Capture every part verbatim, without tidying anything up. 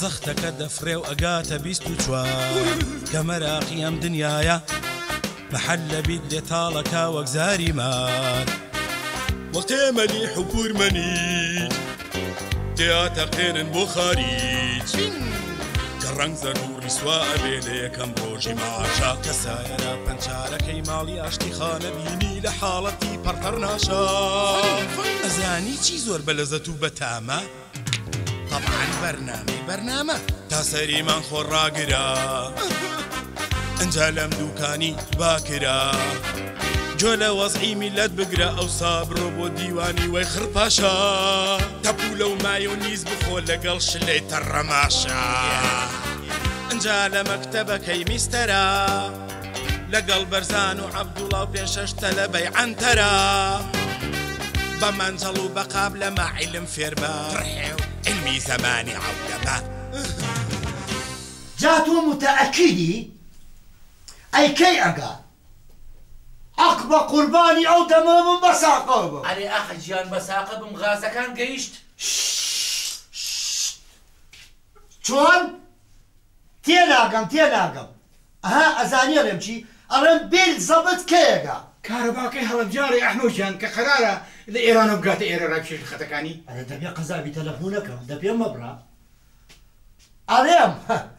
زەختەکە دەفرێ و ئەگاتە بیست و چوار کە مەراقی ئەم دنیایە محل لەبیت لێتاڵەکە وەک زاری مار وەختێ مەلیح و پورمەنیت تێاتەقێنن بۆ خاریج کە ڕەنگ زەروری سوا ئەبێ لە یەکەم ڕۆژی ماشا کە سایەرە پەنجارەکەی ماڵی ئاشتی خانە بینی لە حاڵەتی پەڕپەڕ ناشا ئەزانی چی زۆر بەلەزەت و بەتامە طبعاً بەرنامەی بەرنامە تا سەریمان خۆڕاگرا ئەنجا لەم دووکانی باکرا جۆ لە وەزعی میلەت بگرە ئەو سابڕۆ بۆ دیوانی وەی خڕپاشا تەپوو لەو مایۆنیز بخۆ لەگەڵ شلەی تەڕەماشا ئەنجا لە مەکتەبەکەی میستەرا لەگەڵ بەرزان و عەبدوڵا و پێشەش تەلەبەی عەنتەرا بە مەنجەڵ و بەقاب لە ماعیلم فێربە ڕحێ و علمی زەمانی عەولەبە جا تۆ متەئەکیدی ئەی کەی ئەگا حەق بە قوربانی ئەو دەمە من بەساقە بم ئەرێ ئەخە گیان بەساقە بم غازەکان گەیشت چۆن؟ تێناگەم تێناگەم ئەها ئەزانیێڵێم چی ئەڵێم بیل زەبت کەیەگا کارەباکەی هەڵەبجاری ئەحمەدجان کە قەرارە لە ئێرانە بگاتە ئێرە ڕاکێش خەتەکانی ئەرێ دەبێ قەزابی تەلەفۆنەکەم دەبێ مەبڕا ئەڵێم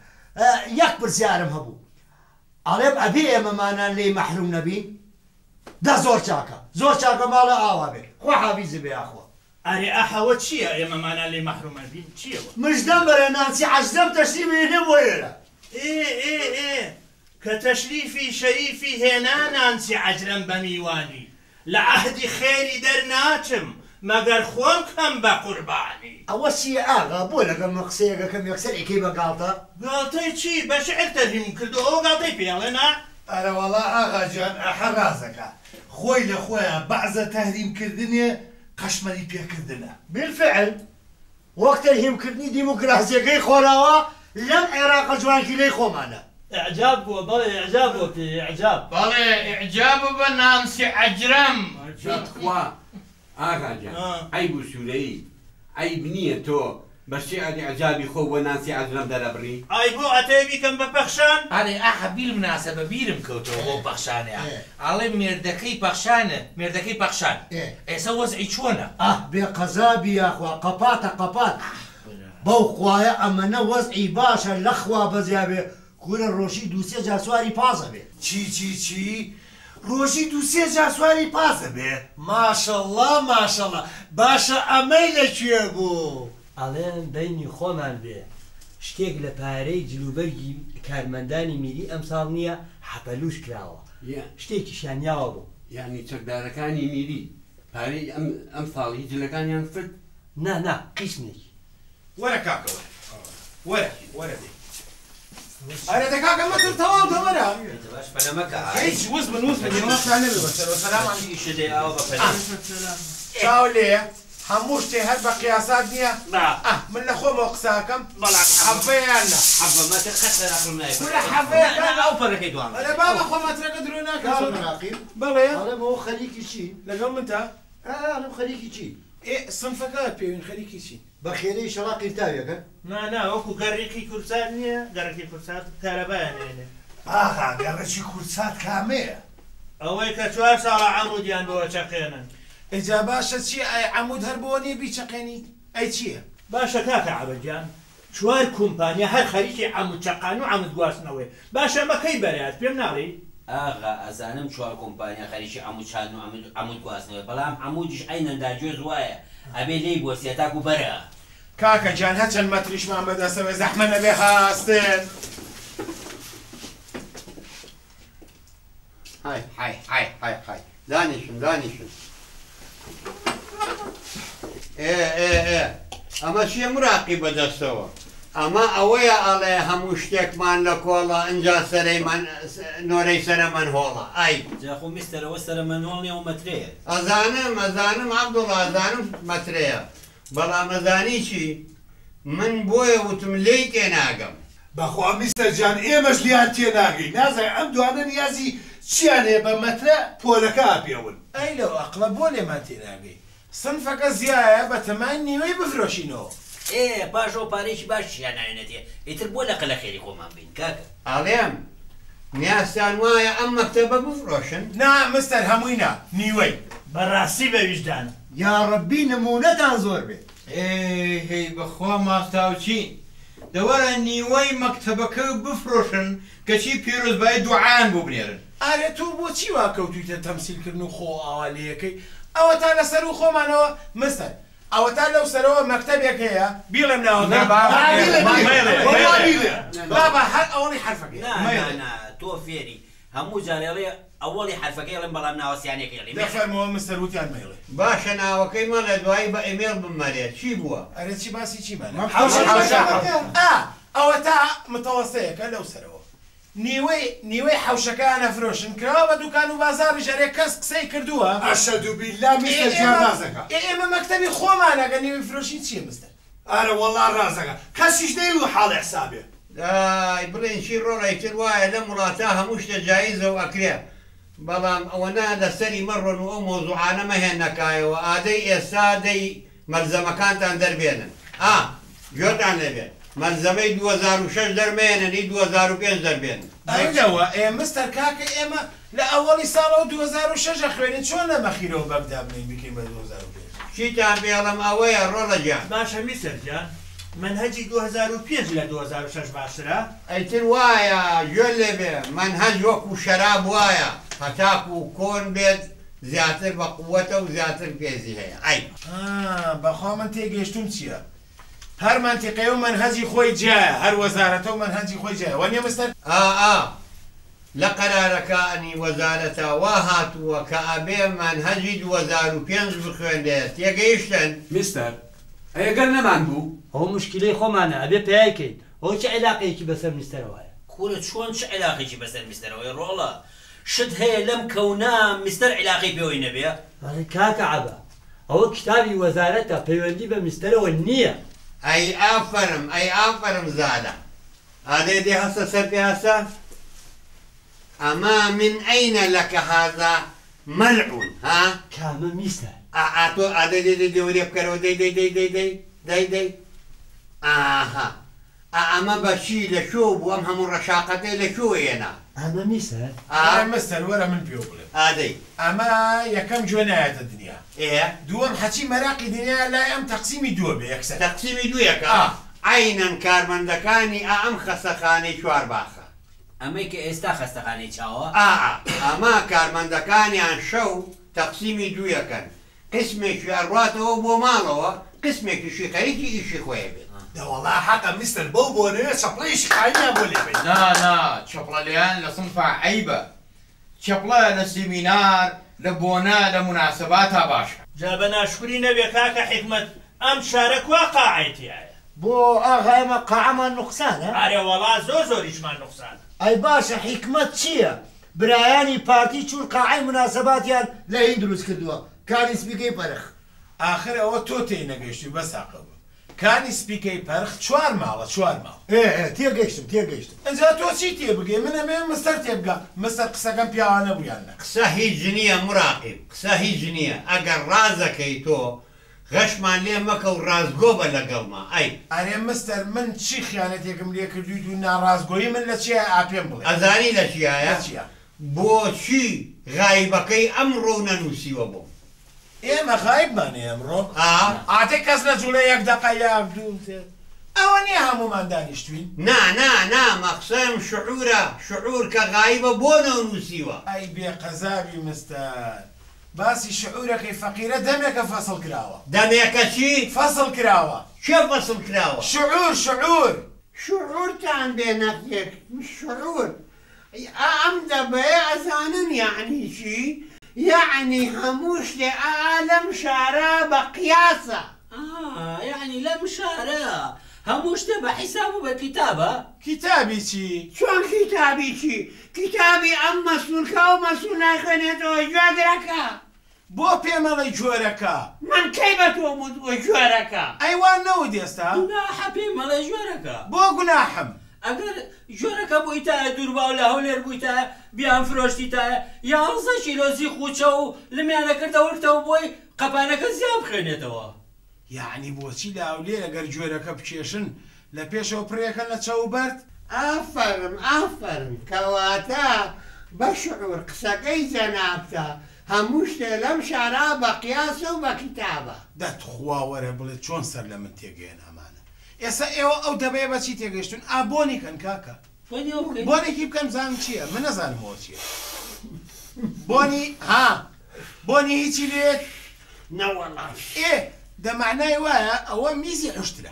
یەک پرسیارم هەبوو ئەڵێم ئەبێ ئێمەمانان لێی مەحروم نەبین دا زۆر چاکە زۆر چاکە ماڵە ئاوا بێ خۆ حافیزی بێ ئاخۆ ئەرێ ئەحەوە چییە ئێمەمانان لێی مەحرومە بین چییەوە مژدەم بەرە نانسی عەزدەم تەشریفی هێنێ بۆ ئێرە ئێ ئێ ئێ کە تەشریفی شەریفی هێنا نانسی عەجرەم بە میوانی لە عەهدی خێری دەرناچم مەگەر خۆم کەم بە قوربانی ئەوە چیە ئاغا بۆ لەگەڵ مە قسەیەکەکەم یەکسەر ئێکەی بە گاڵتە گاڵتەی چی بە شعر تەرجیم کردو ئەوە گاڵتەی پێڵێ نا ئەرە وەڵا ئاغا گیان ئەحە رازەکە خۆی لە خۆیان بەعزە تەهریمکردنێ قەشمەری پێکردنە بالفعل وەک تەرهیمکردنی دیموکراسیەکەی خۆراوە لەم عێراقە جوانگیرەی خۆمانە إعجاب بو بەڵێ إعجاب بۆ پێ إعجاب بەڵێ ئیعجاب بە نانسی عەجرەم خوا ئاغاجان ئەی بوو سوورەی ئەی بنیە تۆ بە شێعری عەجابی خۆ بۆ نانسی عەجرەم دەرەبڕی ئای بۆ ئەتەی بیکەم بە پەخشان ئەرێ ئاخە بیل مناسەبە بیرم کەوتەوە بۆ پەخشانەیە ئاڵێ مێردەکەی پەخشانە مێردەکەی پەخشان ئێستا وەزعی چۆنە ئەه بێ قەزابی یاخوا قەپاتە قەپات بەو خوایە ئەمەنە وەزعی باشە لەخوا بەزیابێ کورە ڕۆژی دووسێ جاسواری پازە بێ چی چی چی ڕۆژی دووسێ جاسواری پازە بێ ماشەڵڵا ماشەڵڵا باشە ئەمەی لەکوێ بوو ئەڵێن بینی خۆمان بێ شتێک لە پارەی جلوبەرگی کارمەندانی میری ئەمساڵ نییە حەپەلوش کراوە شتێکی شانیاوە بوو یعنی چەکدارەکانی میری پارەی ئەم ساڵی جلەکانیان فرد نا نا قیسمێکی وەرە کاکەوە وەرە وەرە دێ ئەرێ دەکاکە مەتر تەواو دەوەرە باش پەلەمەکە هیچ وز من وز من نێوەشانە بێ سەلام عەلیکی شدێ ئاوە بە پەلەم چاو لێ هەموو شتێ هەر بە قیاسات نییە نا من لە خۆمەوە قساکەم بەڵام حەفەیان نە حەفە مەتر خەت لە ناخم نایە ولا حەفەیەکە ئەو پەرەکەی دوام ئەرێ بابە خۆ مەترەکە درۆ ناکەم ڕاقیب بەڵێ ئەڵێم ئەوە خەریکی چی لەگەڵ من تا ئەڵێم خەریکی چی ئێ سنفەکە پێوین خەریکی چی بە خێرەی شەڕاقی تاویەکە نا نا وەکو گەڕێکی کورسان نییە گەڕێکی کورسان کارەبایانێنێ ئاغا گەڕەکی کورسات کامەیە ئەوەی کە چوار ساڵە عەمودیان بەوە چەقێنن ئێجا باشە چی ئەی عەمود هەر بۆ نیە بیچەقێنی ئەی چییە باشە کاکە عەبەجان چوار کۆمپانیا هەر خەریکی عەمود چەقان و عەمود گواستنەوەی باشە مەکەی بەرات پێم ناڵێ ئاغا ئەزانم چوار کۆمپانیا خەریکی عەمود چان و عەمود گواستنەوەی بەڵام عەمودیش ئەینەندا گوێز وایە ئەبێ لێی بۆسیە تاکو بەرە کاکە جان هەچەند مەتریشمان بەدەستەوە زەحمە نەبێ هاستن های های های های های دانیشن دانیشن ئێ ئێ ئێ ئەمە چیە مراقی بەدەستەوە ئەمە ئەوەیە ئەڵێ هەموو شتێکمان لە کۆڵە ئەنجا سەرەیمان نۆرەی سەرەمەن هۆڵە ئای جاخۆ میستەرەوە سەرەمەنۆڵ نیە و مەترەیە ئەزانم ئەزانم عەبدوڵڵا ئەزانم مەترەیە بەڵام ئەزانی چی من بۆیە وتم لێی تێناگەم بەخوا میستەر جان ئێمەش لیان تێناگەی نازای ئەم دوانە نیازی چیان هەیە بە مەترە پۆلەکە ئاپێون ئەی لەو ئەقڵە بۆ لێمان تێناگەی سنفەکە زیایە بە تەمای نیوەی بفرۆشینەوە ئێ پاشەوە پارێکی باشیان نایەنێتێ ئیتر بۆ لەقە لە خێری خۆمان بین کاکە ئاڵێم نیازتان وایە ئەم مەکتەبە بفرۆشن نا مستەر هەمووی نا نیوەی بەڕاستی بە ویژدان یا ڕەبی نمونەتان زۆر بێت هی بەخوا ماستاوچین دەوەرە نیوەی مەکتەبەکە بفرۆشن کەچی پیرۆزبای دوعان بۆ بنێرن ئارێ تۆ بۆچی وا کەوتویتە تەمسیلکردن و خۆ ئاوالەیەکەی ئەوە تا لەسەر و خۆمانەوە مستەر ئەوە تا لەو سەرەوە مەکتەبێک هەیە بیڵێم ناوە بابا هەر ئەوەی حرفەکەی تۆ فێری هەموو جارێڵێ ئەوەڵی حرفەکەی ڵێم بەڵام ناوەسیانێکی دەفەرمەوە مستەر وتیان مەیڵێ باشە ناوەکەی مەڵێ دوایی بە ئیمێل بمەرێت چی بووە؟ ئەرێ چی باسی چیمانە ئەوە تا متەوەستەیەکە لەو سەرەوە نیوەی نیوەی حەوشەکان ئەفرۆشن کراوە بە دوکان و بازاری ژەرێ کەس قسەی کردووە ئەشەدو بیللا میستەر جوان رازەکە ئێمە مەکتەبی خۆمانەگە نیوەی فرۆشین چییە مستەر؟ ئارە وەڵا رازەکە کەسیش نەیوە حاڵی حسابێ دای بڵێن چی ڕۆڵی تر وایە لە وڵاتە هەموو شتە جایزە و ئەکرێ بەڵام ئەوە نا لەسەری مەڕۆن و ئەو مۆزوعانە مەهێنەکایەوە ئادەی ئێستا دەی مەلزەمەکانتان دەربێنن ئا گوێتان لێبێت مەلزەمەی دوو هەزار و شەش دەرمێننی دوو هەزار و پێنج دەربێن ئەوەوە ئێ مستەر کاکە ئێمە لە ئەوەڵی ساڵەوە دوو هەزار و شەش خوێنین چۆن لە مەخیرەوە بەگدا بنین بکەین بە دوو هەزار و پێنج چیتان بێڵم ئەوەیە ڕۆڵە گیان باشە میسەرجان منهەجی دوو هەزار و پێنج لە دوو هەزار و شەش باشترە ئەیتر وایە گوێ لێبێ منهەج وەکو شەراب وایە هەتاکو و کۆن بێت زیاتر بە قووەتە و زیاتر پێزی هەیە ئەی بەخوا من تێگەیشتوم چییە؟ هەر منتیقەیە و منهەجی خۆی جایە هەر وەزارەتە و منهەجی خۆی جایە وەنیە مستەر؟ ئا ئا لە قەرارەکانی وەزارەتە وا هاتووە کە ئەبێ منهەجی دوو هەزار و پێنج بخوێندێت تێگەیشتن میستەر ئەگەر نەمان بوو ئەو مشکلەی خۆمانە ئەبێ پێیکەین ئەو چه عێلاقەیەکی بەسەر میستەرەوەیە کورە چۆن چه عێلاقێکی بەسەر میستەرەوەی ڕۆڵە شت هەیە لەم کەونا میستەر عێلاقەی پێوەی نەبێ بەڵێ کاکە عەبا ئەوە کتابی وەزارەتە پەیوەندی بە میستەرەوە نییە ئەی ئافەرم ئەی ئافەرم زادە ئادێ دێ هەستە سەر پێ هەستە ئەما من ئەینە لەکە هازا مەلعون ها کامە میستەر ئاتۆ ئادە دێ دێ دێوەرێ بکەرەوە دەی دەی دەی دەی دەی دەی دەی ئاها ئەمە بەچی لە شۆ بوو ئەم هەموو ڕەشاقەتەی لە شۆ هێنا ئەمە میستەر ئا مستەر وەرە من پێ بڵێ ئادەی ئەمە یەکەم گوێ نایەتە دنیا ئێ دووەم حەچی مەراقی دنیا لای ئەم تەقسیمی دووە بێ یەکسەر تەقسیمی دوویەکە عینەن کارمەندەکانی ئا ئەم خەسەخانەی چوار باخە ئەمەی کە ئێستا خەستەخانەی چاوە ئا ئەمە کارمەندەکانیان شەو تەقسیمی دوویەکەن قسمێکی ئەڕاتەوە بۆ ماڵەوە قسمێکیشی خەریکی ئیشی خۆیە بێت دەوەڵا حەقە میستەر بەو بۆنەوە چەپڵەیەکی قاینیا بۆ لێ بێت نا نا چەپڵە لیان لە سنفا عیبە چەپڵە لە سیمینار لە بۆنە لە مناسباتا باشە جا بە ناشکوری نەبێ کاکە حکمت ئەم شارە کوا قاعەتیایە بۆ ئاغا ئێمە قاعەمان نوقسانە ئارێ وەڵا زۆر زۆریشمان نوقسانە ئەی باشە حکمت چییە؟ برایانی پارتی چور قاعەی مناسباتیان لە هین دروست کردووە کانی سپیکەی پەرخ آخر ئەوە تۆ تێی نەگەیشتی بە ساقەوە کانی سپیکەی پەرخ چوار ماڵە چوار ماڵ ئێ تێگەیشتم تێگەیشتم ئەجا تۆ چی تێ بگێ منە مێ مستەر تێبگە مستەر قسەکەم پیاوانە بوویان نە قسە هیچ نییە مراقب قسە هیچ نییە ئەگەر ڕازەکەی تۆ غەشمان لێ مەکە و ڕازگۆ بە لەگەڵما ئەی ئەرێ مستەر من چی خیانەتێکم لێ کردویت و ناڕازگۆیی من لە چیە ئاپێم بڵێ ئەزانی لە چیایە چیە بۆچی غایبەکەی ئەمڕۆ نەنووسیوە بۆ ئێمە غایبمانێ ئەمڕۆ ئا ئاتێ کەس لە جوڵە یەک دەقە یاک دوو ئەوە نییە هەمومان دانیشتوین نا نا نا مەقسەم شعورە شعور کە غایبە بۆ نەنووسیوە ئەی بێ قەزابی مستەر باسی شعورەکەی فەقیرە دەمێکە فەسڵ کراوە دەمێکە چی فەسڵ کراوە چێ فەسڵ کراوە شعور شعور شعورتان بێ نەقێک شعور ئەم دەبەیە ئەزانن یعنی چی یعنی هەموو شتێ ئالەم شارە بە قیاسە یعنی لەم شارە هەموو شتێ بە حیساب و بە کتابە کتابی چی چۆن کتابی چی کتابی ئەم مەسئولکە و مەسئول ناخوێنێتەوە جوێگرەکە بۆ پێمەڵی جۆرەکە من کەی بە تۆ وتووە جوێرەکە ئەیوان نەوت ئێستا گوناحە پێی مەڵێ ژوێرەکە بۆ گوناحم ئەگەر ژۆرەکە بوویتایە دوورباو لە هەولێر بوویتایە بیان فرۆشتیتایە یانزە کیلۆ زیق و چە و لەمیانە کردەوەرتەوە بۆی قەپانەکە زیاد بخێنێتەوە یعنی بۆچی لاولێ لەگەر جۆرەکە بکێشن لە پێشەوە پڕێکەن لە چەوبەرد؟ ئافەرم ئافەرم کەواتە بەشعور قسەکەی جەنابتە هەموو شتێ لەم شارە بە قیاسە و بە کتابە. دەتخوا وەرە بڵێ چۆن سەر لە من تێگەیەن ئەمانە. ئێستا ئێوە ئەو دەبەیە بەچی تێگەیشتون؟ ئا بۆنی کەن کاکە. بۆنێکی بکەن بزانم چییە؟ من نەزانمەوە چییە. بۆنی ها بۆنی هیچی لێت؟ نەوەڵام. ئێ دەمانای وایە ئەوە میزی حوشترە.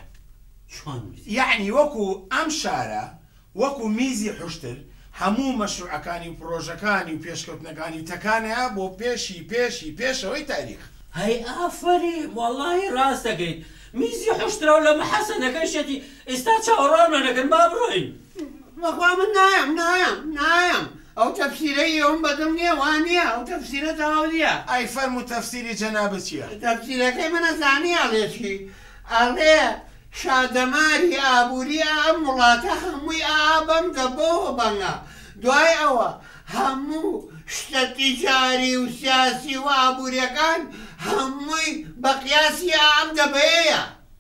یعنی وەکو ئەم شارە وەکو میزی حوشتر هەموو مەشروعەکانی و پرۆژەکانی و پێشکەوتنەکانی تەکانەیە بۆ پێشی پێشی پێشەوەی تاریخ. هەی ئافەری وەڵڵاهی ڕاست دەکەیت میزی حوشترە و لە محەسەنەکەی شێتی ئێستا چاوەڕانە نەکەن با بڕۆین. بەخوا من نایم نایم نایم ئەو تەفسیرەی ئەوم بەدەم نییە وانە ئەو تەفسیرە تەواو نییە. ئەی فەرموو تەفسیری جەنابەت چییە؟ تەفسیرەکەی منە زانی ئەڵێچی ئەڵێ شادەماری ئابووری ئەم وڵاتە هەمووی ئابەم دەبەوە بەنگە دوای ئەوە هەموو شتە تیجاری و سیاسی و ئابووریەکان هەمووی بە قیاسی ئام دەبەیە.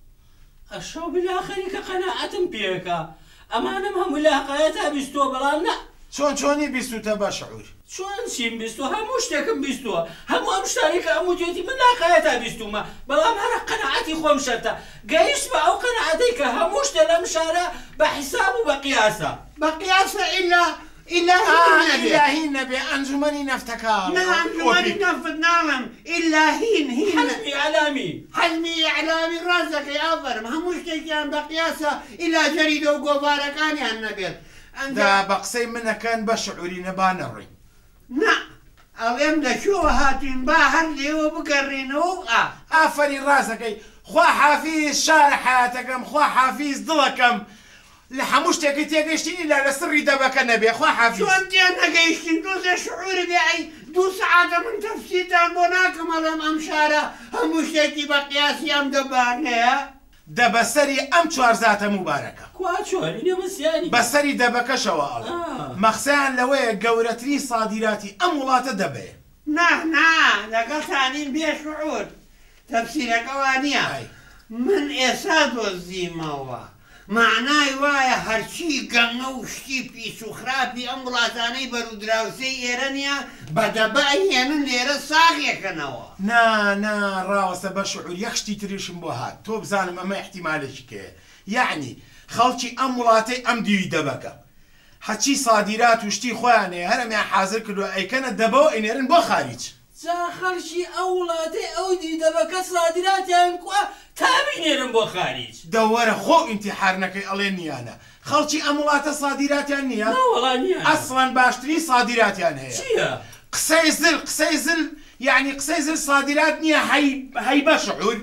ئەشەو بلاخەری کە قەناعەتم پێکە ئەمانم هەموو لاقایەتە بیستووە بەڵام نە. چۆن چۆنی بیستوتە بەشعور؟ چۆن چیم بیستووە هەموو شتێکم بیستووە هەموو ئەم شتانی کە ئەموو توێتی من لاقایەتە بیستومە بەڵام هەرە قەناعەتی خۆم شەرتە گەیشت بە ئەو قەناعەتەی کە هەموو شتە لەم شارە بە حیساب و بە قیاسە. بە قیاسە ئیلا إلا هين نبي أنجمني نفتكار نعم أنجمني نفت نعم إلا هين هين حلمي إعلامي حلمي إعلامي رازك يا أفرم هموش كان بقياسة إلا جريدة وقوبارة كان يا النبي دا بقسي منا كان بشعوري نبانري نعم ألم دا شو هاتين باهر لي وبقرين وقع آفري راسك خوا حافيز شارع حياتكم خوا حافيز ضلكم لحموش تيجي تيجيشتيني لا لسري دبك النبي أخوة حافظ. شو أنت أنا جيشتين دوس شعوري بأي دو سعادة من تفسير بناكم على أمشارة هموش تيجي بقياسي أم دبانة. دبسري أم شوارزات مباركة. كواتشو هني مسياني. بسري دبك شواء الله. آه. مخسان لوي جورتني صادراتي أم ولا تدبي. نه نه لقى ثانين بيا شعور. تفسير كوانيا. من إساد والزيمة معنای وایە هەرچی گەنگە و شتی پیس و خراپی ئەم وڵاتانەی بەرودراوسەی ئێرەنیە بەدەبای هێنن لێرە ساغێکەنەوە. نا نا ڕاوەستە بەشعور یەک شتی تریشم بۆ هات تۆ بزانم ئەمە احتیمالێکی کەیە یعنی خەڵکی ئەم وڵاتەی ئەم دیوی دەبەکە هەچی صادرات و شتی خۆیانەیە هەرەمیان حازر کردووە ئەیکەنە دەبەوە ئەینێرن بۆ خاریج. جا خەڵکی ئەو وڵاتەی ئەو دی دەبەکە صادراتیان کووە تابینێرن بۆ خاریج. دەوەرە خۆ ئینتیحار نەکەی ئەڵێ نیانە خەڵکی ئەم وڵاتە صادراتیان نییە؟ ناوەڵا نییە. ئەسڵەن باشترین صادراتیان هەیە. چییە؟ قسەی زل قسەی زل یعنی قسەی زل صادرات نییە هەی بەشعور.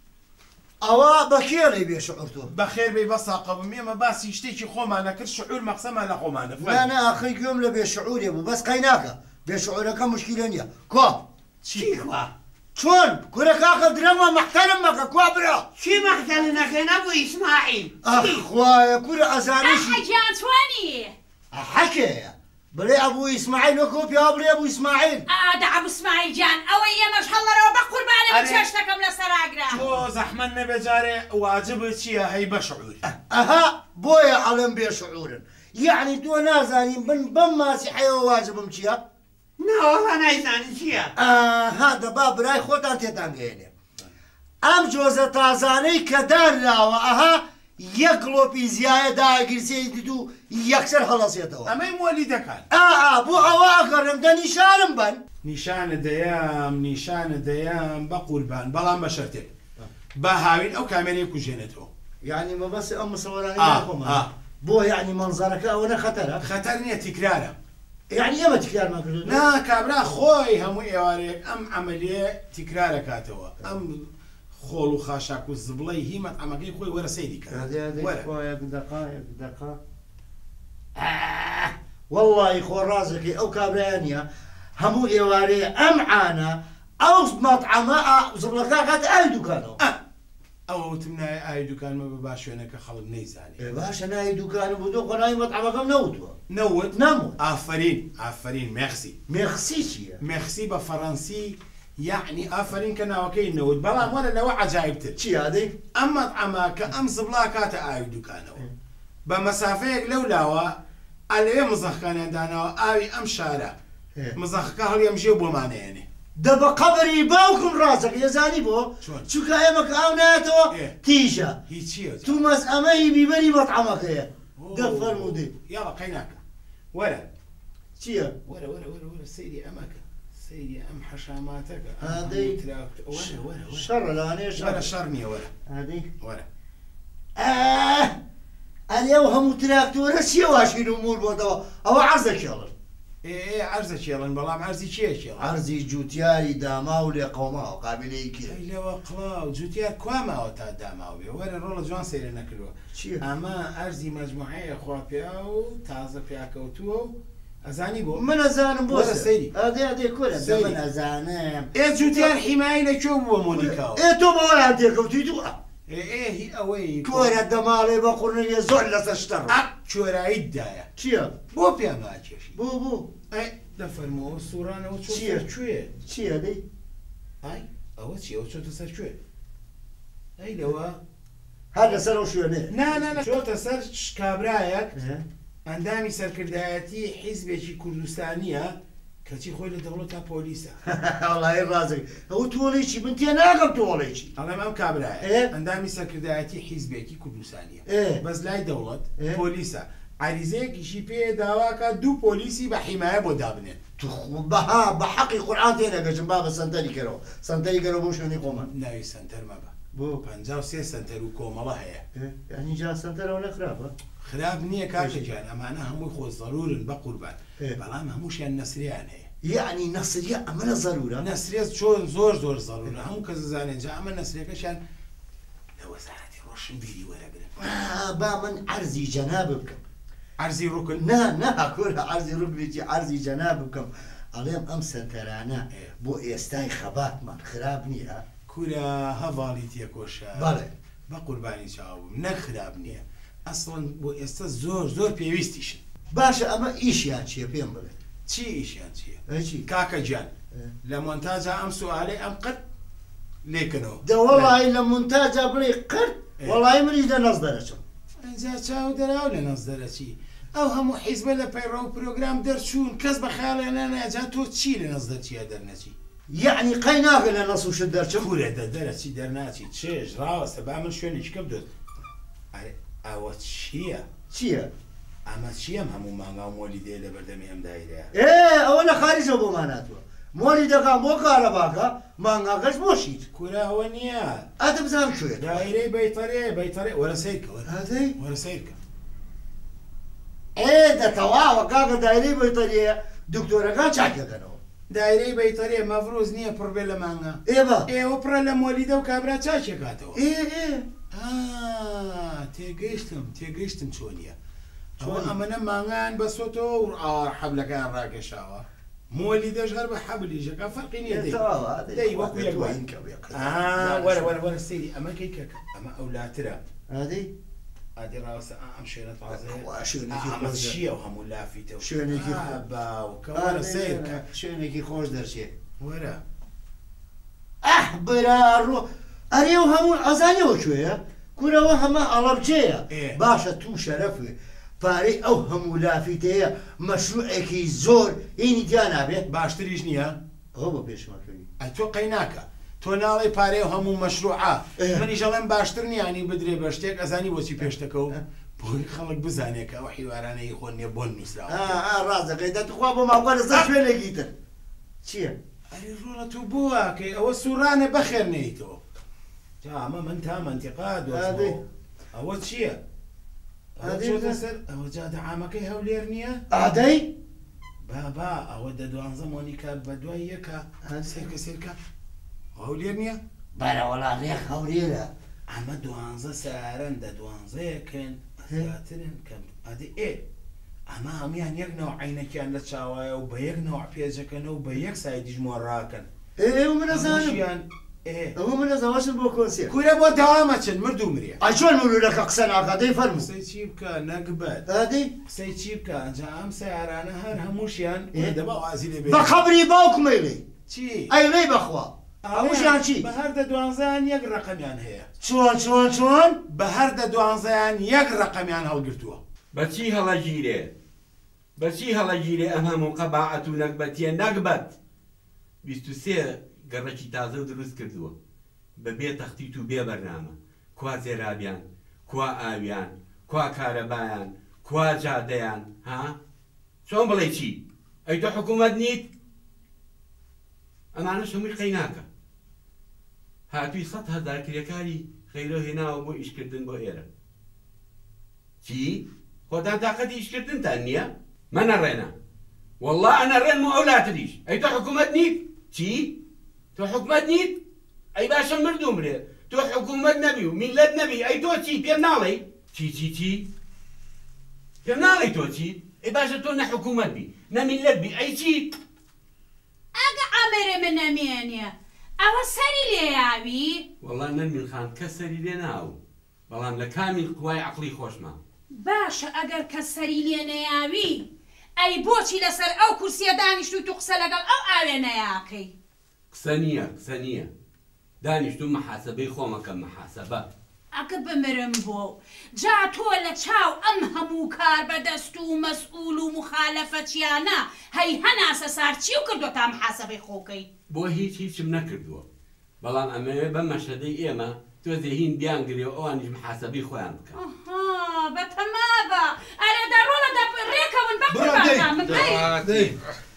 ئەوە بەکێڵی بێ شعور تۆ بەخێر بێ بەساقەبم ئێمە باسی شتێکی خۆمانە کرد شعور مەقسەمان لە خۆمانە. نانە ئاخی گوێم لە بێشعورێ بوو بەس قەی ناکە بێشعورەکە مشکلە نییە. کۆ چی کوا؟ چۆن کورە کاکە درەمە مەحتەرم مەکە کوا برا. چی مەحتەل نەکەی نەبوو ئیسماعیل؟ ئەخوایە کورە ئەزانشی حەجیان چوانی حەکەیە بڵێ ئەبوو ئیسماعیل وەکۆ پیا بڵێ ئەبوو ئیسماعیل. ئادا ئەبوو ئیسماعیل جان ئەوەی ئێمەش هەڵەرەوە بە قوربانە چێشتەکەم لەسەر ئاگرا. تۆ زەحمەت نەبێ جارێ واجبت چییە هەی بەشعور؟ ئەها بۆیە ئەڵێم بێشعورن یعنی تۆ نازانین من بەم ماسی حەیەوە واجبم چییە؟ ناوەڵا نایزانی چییە؟ ئاها دەبا برای خۆتان تێتان گەێنێ ئەم جۆزە تازانەی کە دانراوە ئەها یەک گڵۆپی زیایە داگیرسێی دیت و یەکسەر هەڵەسێتەوە. ئەمەی مۆلی دەکات. ئا بۆ ئەوە ئەگەڕم دە نیشانم بن. نیشانە دەیام نیشانە دەیام بە قوربان بەڵام بە شەرتێک بە هاوین ئەو کامێرەی کوژێنێتەوە. یعنی مەبەست ئەم مسەوەرانەی خۆمان بۆ یعنی مەنزەرەکە ئەوەنە خەتەرە؟ خەتەر نییە تیکرارە. یعنی ئێمە تکرارمان کردو؟ نا کابرا خۆی هەموو ئێوارەیەک ئەم ئەمەلێ تیکرار دەکاتەوە ئەم خۆڵ و خاشاک و زبڵەی هیمەت ئەمەکەی خۆی وەرە سەیری کات. دقایق دقا وەڵڵی خۆڕازەکەی ئەو کابرایان نییە هەموو ئێوارەیە ئەم عانە ئەو مەطعەمە زبڵەکە کاتە ئاوی دوکانەوە. ئەوە وتم نایە ئاوی دوکانمە بە باش شوێنەکە خەڵک نەیزانێ. باشە ناوی دوکانم بوو دۆ خۆناوی مەطعەمەکەم نەوتووە. نەوت نەموت. ئافرین ئافرین مێخسی. مێخسی چییە؟ مێخسی بە فەڕەنسی یعنی ئافرین کە ناوەکەی نەوت بەڵام وەرە لەوە عجایبتر چی هادەی ئەم مەطعەمە کە ئەم زبڵا کاتە ئاوی دوکانەوە بە مەسافەیەک لەو لاوە ئەلەوێ مزەخەکانیان داناوە ئاوی ئەم شارە مزەخەکە هەڵی ئەمژێ بۆمانەیەنێ دە بە قەبری باوکم ڕاستەکە ێزانی بۆ چونکە ئێمە کە ئاو نایەتەوە تیژە تو مەسئەمەی بیبەری مەطعەمەکەیە دە فەرموودی یاڵە قەی ناکە وەرە چییە وەرە وەرە وەرە وەرە سەیری ئەمەکە سەیری ئەم حەشاماتەکە هادەی شەڕە لەوانەیە وەرە شەڕ نییە وەرە هادەی وەرە ئەلێ ئەو هەموو تراکتۆرە چییە واشین و مور بۆتەوە ئەوە عەرزە کێڵن ئێ عەرزە کێڵن بەڵام عەرزی چییە کێڵن عەرزی جوتیاری داما و لێ قەوماوە قابلەی کێ لەوە قڵاو جوتیار کواماوە تا داماو بێ وەرە ڕۆڵە جوان سەیرە نەکردووە ئەمە ئەرزی مەجموعەیە خوا پێیا و تازە پیاکەوتووە و ئەزانی بۆ من ئەزانم بۆ سەیری ئەدێ ئەدێ کورە من ئەزانم ئێ جوتیار حیمایی لەکوێ بووە مۆنیکاوە ئێ تۆ بەوەیان تێکەوتی دووە ئێ هی ئەوەی کۆرە دەماڵێ بە قوڕنەوێ زۆر لەسەر شتەڕ کوێراییتدایە چییە بۆ پێم ناکێشی بۆ بۆ ئەی دەفەرمەوە سوورانەوە چییە کوێ چییە دەی ئای ئەوە چی ئەوە چۆتە سەر کوێ ئەی لەوە هەر لەسەر ئەو شوێنێ نانە چۆتە سەر کابرایەک ئەندامی سەرکردایەتی حیزبێکی کوردستانیە کەچی خۆی لە دەوڵەت تا پۆلیسە وەڵای ڕازێک ئەو تۆڵێکی من تێ ناگەم تۆڵێکی ئەڵێم ئەم کابرایە ئەندامی سەرکردایەتی حیزبێکی کوردستانیە بەس لای دەوڵەت پۆلیسە عریزەیەکیشی پێ داواکە دوو پۆلیسی بە حیمایە بۆ دابنێن بەها بە حەقی قورئان تێ نەگەژم با بە سەنتەری کەرەوە سەنتەری کەرەوە بۆ شوێنی خۆمان ناوی سەنتەر مەبە بۆ پەنجا و سێ سەنتەر و کۆمەڵە هەیە یعنی جا سەنتەرەوە نەخراپە خراپ نییە کاکەجان ئەمانە هەمووی خۆ زەرورن بە قوربان بەڵام هەمووشیان نەسریان هەیە یعنی نەسریە ئەمە لە زەرورە نەسرێت چۆن زۆر زۆر زەرورە هەموو کەس زانێن جا ئەمە نەسرەکەشیان لە وەزارەتی ڕۆشن بیری وەرەگرن با من عەرزی جەناب بکەم عەرزی ڕوکن نا نا کۆرە عەرزی ڕوکێکی عەرزی جەناب بکەم ئەڵێم ئەم سەنتەرانە بۆ ئێستای خەباتمان خراپ نییە کورە هەڤاڵی تێکۆشە بەڵێ بە قوربانی چاوم نەخراب نییە ئەسڵن بۆ ئێستا زۆر زۆر پێویستیشن باشە ئەمە ئیشیان چیە پێم بڵێ چی ئیشیان چییە چی کاکە گیان لە مۆنتاجە ئەم سوالەی ئەم قەت لێکنەوە دەوەڵی لە مونتاجە بڵێ قەت وەڵای منیش لە نەز دەرەچم ئەجا چاو دەراو لە نەز دەرەچی ئەو هەموو حیزبە لە پەیڕە و پرۆگرام دەرچوون کەس بە خیاڵیان ناناجا تۆ چی لە نەز دەرچیە دەرنەچی یعنی قەی ناکە لە نەس و شت دەرچم پورە دە دەرەچی دەرناچی چێژ ڕاوەستە با من شوێنێکی کەم دۆت ئەوە چییە چییە ئەمە چیەم هەموو مانگا و مۆلی دێ لە بەردەمی ئەم دایرەیە ئێ ئەوە لە خارجە بۆ ماناتوە مۆلی دەکەم بۆ کارەباکە مانگاکەش بۆ شیت کوراوە نییە ئەدە بزانم کوێ دایرەی بەیتەرێ بەیتەرێ وەرە سیرکە هەدەی وەرە سیرکە ئێ دەتەواوە کاکە دایرەی بەیتەرێ دکتۆرەکان چاکەکەنەوە دایرەی بەیتەرێ مەڤرۆز نییە پڕ بێ لە مانگا ئێوە ئێوە پڕە لە مۆلیدە و کابرا چاکێکاتەوە ئێ ئێ تێگەیشتم تێگەیشتم چۆنیە چۆن ئەمەنە مانگان بەسۆتەوە و حەبلەکان ڕاکێشاوە مۆلی دەژ هەر بە حەبلیژەکە فەرقی نییە دەی وەکو وەرە وەرە وەرە سەیری ئەمە کەیکەکە ئەمە ئەولاترە ئادەی ئادی ڕاستە ئەم شوێنە تازەیە چییە و هەموو لافیتە شوێنێکی باوکە سیرکە شوێنێکی خۆش دەرچێت وەرە ئەح بەراڕۆ ئەرێ و هەموو ئەزانەوە کوێیە کورەوە هەمە ئەڵەبجەیە باشە تو شەرەفێ پارەی ئەو هەموو لافیتەیە مەشروعێکی زۆر هینی دیان نابێت باشتریش نییە ئەو بە پێشمەکەوی ئە تۆ قەی ناکە تۆ ناڵی پارەی و هەموو مەشروعە منی ژەڵێم باشتر نیانی بدرێ بە شتێک ئەزانی بۆچی پێشتەکە و بۆی خەڵک بزانێت کە ئەو حیوارانەی خۆ نییە بۆ نووسراوە ڕازەکەی دەتخوا بۆ ماوەرە زە شوێنێکی تر چییە؟ ئەری ڕۆڵە تو بووەکەی ئەوە سوورانە بەخێر نەیتەوە جا ئەمە من تا منتیقا دۆزبوو ئەوە چییە؟ سەر ئەوە جا دەعامەکەی هەولێر نییە؟ ئادەی؟ بابا ئەوە دە دوانزە مۆنیکا بە دوای یەکە سێرکە سێرکە هەولێر نییە؟ بەرەوەڵا ڕێک هەولێرە ئەمە دوانزە سارن دە دوانزەیەکن زیاترن کەم ئەدی ئێ ئەمە هەمویان یەک نەوە عینەکیان لە چاوایە و بە یەک نەوە پێجەکەن و بە یەک سایدیش مۆڕاکەن ئێ منەزانم ئەوە منە زەواشن بۆ کۆنسێر کورە بۆ داوامەچن مردوو مرێ ئای چۆن مرورەکە قسە ناکاتەی فەرموو قسەی چی بکە نەکبەت ئادەی قسەی چی بکە ئەنجا ئەم سەیارانە هەر هەمووشیان دەبا وازی لێ بێ بە خەبری باوکمەیڵێ چی؟ ئەی لێی بەخوا هەمووشیان چی؟ بە هەردە دوانزەیان یەک ڕقەمیان هەیە. چۆن چۆن چۆن؟ بە هەردە دوانزەیان یەک ڕقەمیان هەڵگرتووە. بەچی هەڵەگیرێ؟ بەچی هەڵەگیرێ ئەم هەموو قەباعەت و نەکبەتیە نەکبەت؟ بیست و سێ گەڕەکی تازە و دروست کردووە بەبێ تەختیت و بێ بەرنامە. کوا زێرابیان، کوا ئاویان، کوا کارەبایان، کوا جادەیان، ها؟ چۆن بڵێ چی؟ ئەی تۆ حکوومەت نیت؟ ئەمانە هەمووی قەیناکە. هاتووی سەد هەزار کرێکاری خەیرۆ هێناوە بۆ ئیشکردن بۆ ئێرە. چی؟ خۆتان تاقەتی ئیشکردنتان نییە؟ مەنەڕێنە. وەڵڵا ئەنەڕێن و ئەولاتریش. ئەی تۆ حکوومەت نیت؟ چی؟ تۆ حکوومەت نیت؟ ئەی باشە مردوم برێ. تۆ حکوومەت نەبی و میلەت نەبی. ئەی تۆ چی؟ پێم ناڵێی؟ چی چی چی؟ پێم ناڵێی تۆ چی؟ ئەی باشە تۆ نە حکوومەت بی، نە میلەت بی. ئەی چی؟ ئەگە ئەمەرە من نەمێنێ ئەوە سەری لێیاوی؟ وەڵا نەرمین خان کە سەری لێ ناو، بەڵام لە کامیل قوای عەقڵی خۆشمە. باشە ئەگەر کە سەری لێ نەیاوی ئەی بۆچی لەسەر ئەو کورسیە دانیشتوی تو قسە لەگەڵ ئەو ئاوێ نەیاکەی؟ قسە نییە، قسە نییە. دانیشتوم مەحاسەبەی خۆمەکەم مەحاسەبە. ئەگە بمرم بۆ جا تۆ لە چاو ئەم هەموو کار بەدەست و مەسئول و مخالەفەتیانە هەی هەناسە سار چی و کردو تا محاسەبەی خۆکەی؟ بۆ هیچ هیچم نەکردووە، بەڵام ئەمەوێ بە مەشەدەی ئێمە تۆ زێهین بیانگرێ و ئەوانیش محاسەبەی خۆیان بکەن. ئەها بەتەمابە ئەرێدا ڕۆڵەدا ڕێکەون بە قوربانە من هەی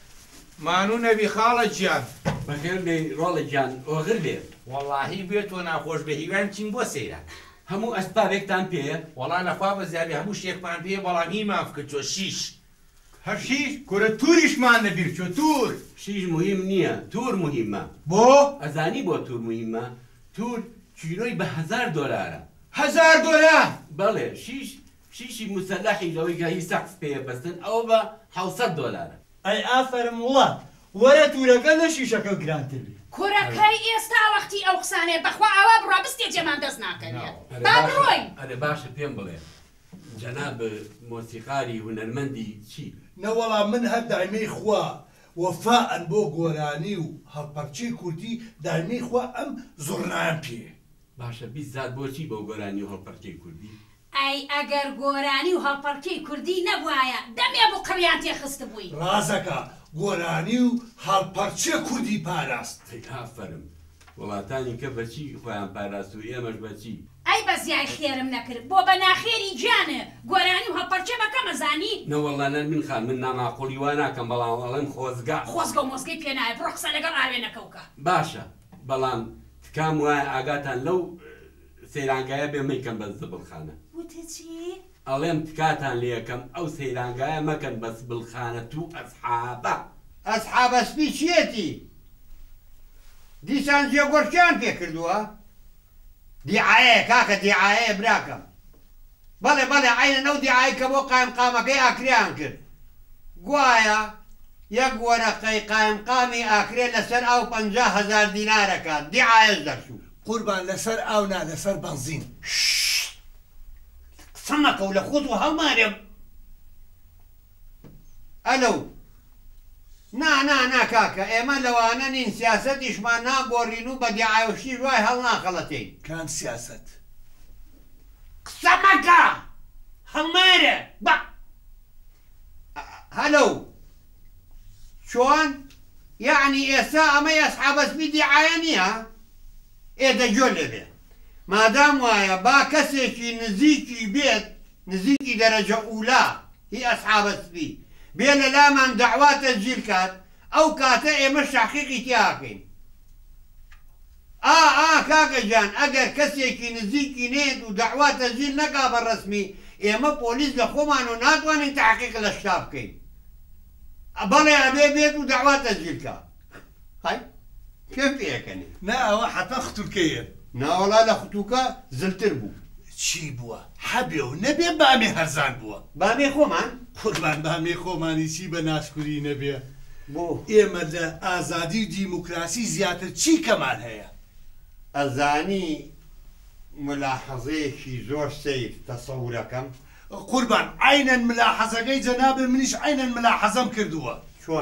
مانوو نەبی خاڵە گیان بەخێر بێ ڕۆڵە گیان ئۆغر بێ. وەڵاهی بێت تۆ ناخۆش بە هیوان چین بۆ سەیرە. هەموو ئەسبابێکتان پێیە؟ وەڵا نەخوا بە زیابی هەموو شتێکمان پێ بەڵام هی ماف کرد تۆ شیش. هەر شیش کورە تووریشمان نەبیر چۆ توور. شیش مهم نییە، توور مهمە. بۆ؟ ئەزانی بۆ توور مهمە؟ توور چیرۆی بە هەزار دۆلارە. هەزار دۆلار؟ بەڵێ شیش شیشی مسەلحی لەوەی کە هی سەقف پێ بەستن ئەوە بە حەوسەد دۆلارە. ئەی ئافەرم وڵات وەرە توورەکە لە شیشەکە گرانتر بێ. کوڕەکەی ئێستا وەختی ئەو قسانێ بەخوا ئەوە بڕا بستێ جێمان دەست ناکەنێت با بڕۆین. ئەرێ باشە پێم بڵێ جەناب مۆسیقاری هونەرمەندی چی؟ نەوەڵام من هەر دایمەی خوا وەفاءن بۆ گۆرانی و هەڵپەرچەی کوردی دایمەی خوا ئەم زۆرنایان پێ. باشە بیست زاد بۆچی بۆ گۆرانی و هەڵپەرچەی کوردی؟ ئەی ئەگەر گۆرانی و هەڵپەرچەی کوردی نەبوایە دەمێ بۆ قڕیان تێخست بووی. ڕازەکە گۆرانی و هەڵپەرچە کوردی پاراست. ئافەرم وڵاتانی کە بەچی خۆیان پاراست و ئێمەش بەچی؟ ئەی بەزیای خێرم نەکرد بۆ بە ناخێری گیانە گۆرانی و هەڵپەرچە بەکەمە زانی؟ نەوەڵانە من خان من ناماقۆڵی وا ناکەم بەڵام وەڵێم خۆزگا خۆزگە و مۆزگەی پێ نایە بڕۆ قسە لەگەڵ ئاوێنەکەوکە. باشە بەڵام تکام وایە ئاگاتان لەو سەیرانگایە بێ مەیکەم بە زبڵخانە. وتە چی؟ ئەڵێم تکاتان لێ یەکەم ئەو سەیرانگایە مەکەن بە زبڵخانە تو ئەسحابە. ئەسحابە سپی چیەتی؟ دیسان جێگۆرچیان پێ کردووە؟ دیعایە کاکە دیعایە براکەم. بەڵێ بەڵێ عینە نەو دیعای کە بۆ قایم قامەکەی ئاکریان کرد. گوایە یەک وەرەقەی قایم قامی ئاکرێ لەسەر ئەو پەنجا هەزار دینارەکات دیعایەش دەرچوو. قوربان لەسەر ئاو نا لەسەر بەنزین. قسە مەکە و لە خۆت و هەڵمارێم. ئەلەو نا نا نا کاکە ئێمە لەوانە نین سیاسەتیشمان ناگۆڕین و بە دیعایوشی دوای هەڵ ناخەڵەتین. کام سیاست؟ قسە مەکە هەڵمارە بە هەلو چۆن؟ یعنی ئێستا ئەمەی ئەسحابە سپی دیعایە نییە؟ ئێدە گوێ لێبێ مادام وایە با کەسێکی نزیکی بێت نزیکی دەرەجە ئولا هی ئەسحابە سپی بێ لە لامان دەعوا تەسجیل کات ئەو کاتە ئێمە شاقیقی تیاکەین. ئا ئا کاکە جان ئەگەر کەسێکی نزیکی نێت و دەعوا تەسجیل نەکا بە ڕەسمی ئێمە پۆلیس لە خۆمان و ناتوانین تحقیق لە شتا بکەین. بەڵێ ئەبێ بێت و دەعوا تەسجیل کات. های پێم پێەکەنی نا ئەوە حەتا خوتورکەیە. ناوەڵا لە خوتوکە زلتر بوو. چی بووە؟ هەبێ و نەبێ بامێ هەرزان بووە. بامێ خۆمان؟ قوربان بامێ خۆمانی چی بە ناشکوری نەبێ. بۆ ئێمە لە ئازادی و دیموکراسی زیاتر چی کەمان هەیە؟ ئەزانی ملاحەزەیەکی زۆر سەیر تەسەورەکەم. قوربان عینەن ملاحەزەکەی جەنابێ منیش عینەن ملاحەزەم کردووە. چۆن؟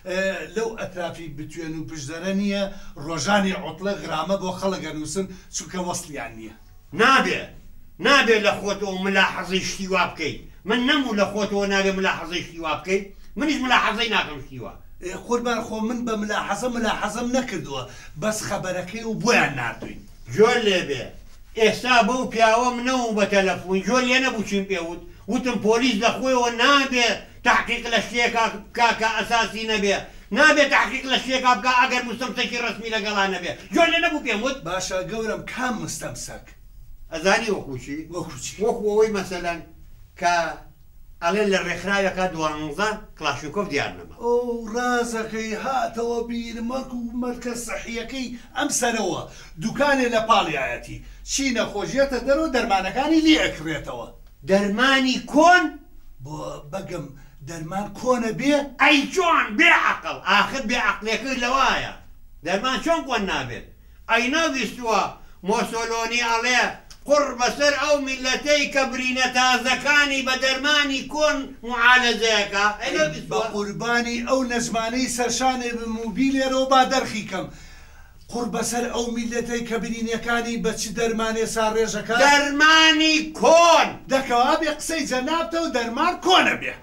لەو ئەترافی بتوێن و پشدەرە نییە ڕۆژانی عوتڵە غرامە بۆ خەڵک ئەنووسن چونکە وەستلیان نییە. نابێ نابێ لە خۆتەوە ملاحەزەی شتی وا بکەیت من نەموو لە خۆتەوە نابێ ملاحەزەی شتی وا بکەیت منیش ملاحەزەی ناکەم شتیوە. قوربان خۆ من بە ملاحەزە ملاحەزەم نەکردووە بەس خەبەرەکەی و بۆیان نردوین. جۆر لێبێ ئێستا بەو پیاوە منەوە بە تەلەفۆن جۆر لێ نەبوو چیم پێوت وتم پۆلیس لە خۆیەوە نابێ تحقیق لە شتێکا کاکە ئەساسی نەبێ نابێت تحقیق لە شتێکا بکە ئەگەر مستەمسەکی ڕسمی لەگەڵا نەبێ جۆر لێ نەبوو پێم وت. باشە گەورم کام مستەمسەک ئەزانی وەکوچی وەکوچی وەکو ئەوەی مەسەلەن کە ئەڵێن لە ڕێکخراوێکە دوانزە کلاشینکۆف دیار نەما. ئەو ڕازەکەی هاتەوە بیرمەک و مەرکە سەحیەکەی ئەم سەرەوە دوکانێ لە پاڵیایەتی چی نەخۆشیێتە دەرەوە دەرمانەکانی لێ ئەکرێتەوە. دەرمانی کۆن بۆ بەگەم دەرمان کۆنە بێ ئەی چۆن بێعەقڵ ئاخر بێعەقلێکرد لەوایە دەرمان چۆن کۆن نابێت ئەی نەویستووە مۆسۆلۆنی ئەڵێ قڕ بەسەر ئەو میلەتەی کە برینە تازەکانی بە دەرمانی کۆن معالەجەیەکە بە قوربانی ئەو نەزمانەی سەرشانێ بموبیلێرەوە با دەرخیکەم قڕ بەسەر ئەو میلەتەی کە برینەکانی بە چ دەرمانێ سا ڕێژەکە دەرمانی کۆن دەکەوا بێ قسەی جەنابتە و دەرمان کۆنە بێ.